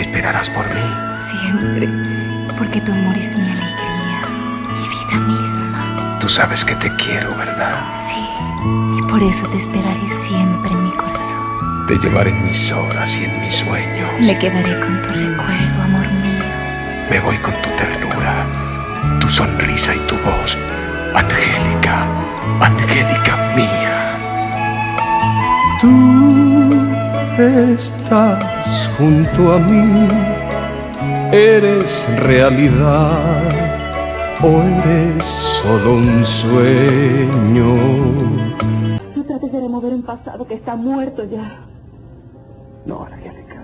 ¿Esperarás por mí? Siempre, porque tu amor es mi alegría, mi vida misma. Tú sabes que te quiero, ¿verdad? Sí, y por eso te esperaré siempre en mi corazón. Te llevaré en mis horas y en mis sueños. Me quedaré con tu recuerdo, amor mío. Me voy con tu ternura, tu sonrisa y tu voz. Angélica, Angélica mía. Tú estás junto a mí, eres realidad o eres solo un sueño. No trates de remover un pasado que está muerto ya. No, Angélica.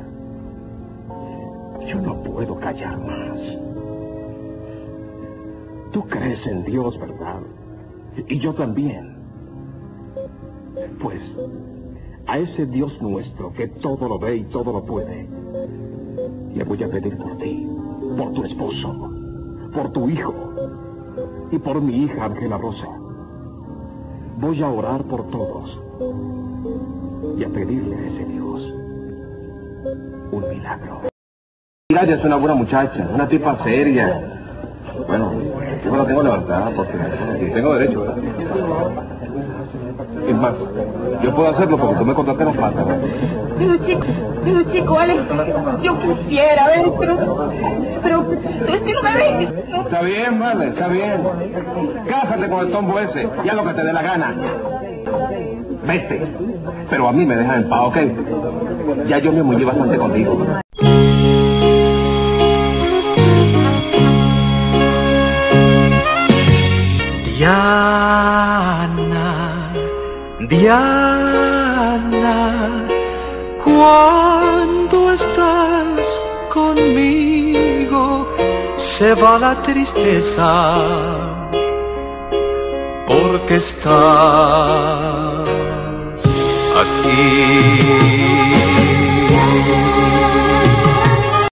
Yo no puedo callar más. Tú crees en Dios, ¿verdad? Y yo también. Pues, a ese Dios nuestro que todo lo ve y todo lo puede, le voy a pedir por ti, por tu esposo, por tu hijo y por mi hija Ángela Rosa. Voy a orar por todos y a pedirle a ese Dios un milagro. Ella es una buena muchacha, una tipa seria. Bueno, yo me la tengo levantada porque tengo derecho, ¿verdad? Es más, yo puedo hacerlo porque tú me cortaste las patas, ¿verdad? Pero chico, vale, yo quisiera, ¿ves? Pero es que no me ves. Está bien, vale, está bien. Cásate con el tombo ese y haz lo que te dé la gana. Vete, pero a mí me dejas en paz, ¿ok? Ya yo me mullí bastante contigo. Diana, Diana, cuando estás conmigo se va la tristeza, porque estás